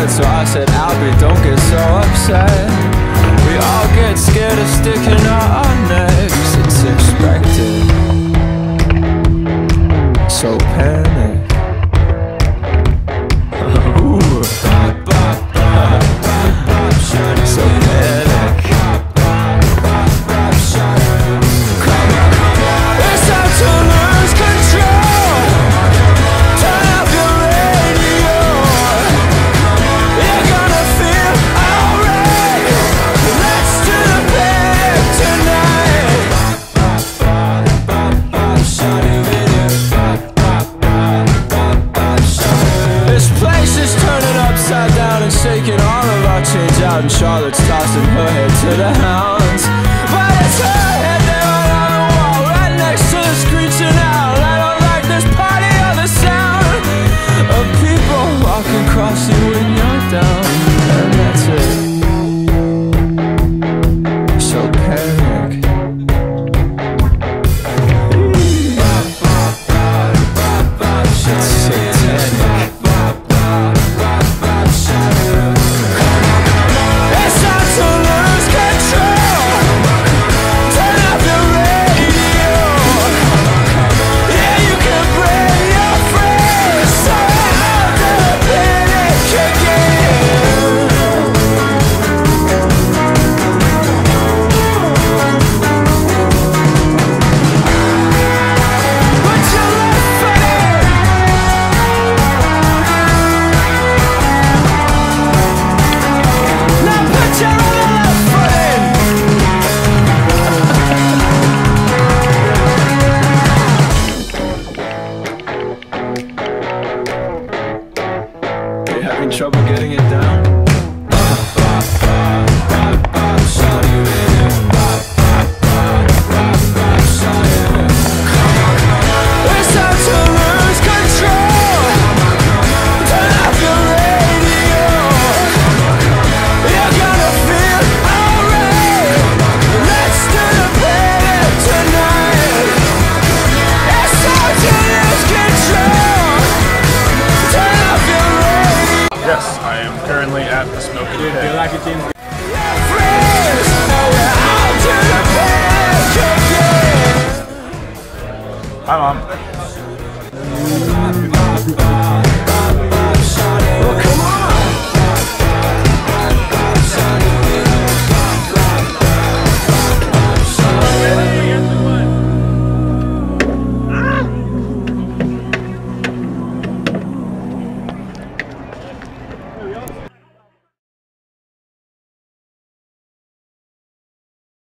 good, so I said, Albie, don't get so upset. We all get scared of sticking out our necks. It's expected. So panic. Ooh. So panic. It's time to lose control. Turn up your radio. You're gonna feel alright. Let's do the panic tonight. This place is turning upside down and shaking all of our change out, and Charlotte's tossing her head to the hounds. But it's her head there right on the wall, right next to the screeching owl. I don't like this party or the sound of people walking across you when you're down. And that's it. So panic. It's satanic. It's time to lose control. Turn up your radio. Yeah, you can bring your friends. So out to the panic again. Put your left foot in. Now put your other left foot in. You having trouble getting it down? It's time to lose control. Turn off your radio. You're gonna feel alright. Let's do the panic tonight. It's time to lose control. Turn off your radio. Yes, I am currently at the Smoking Pig.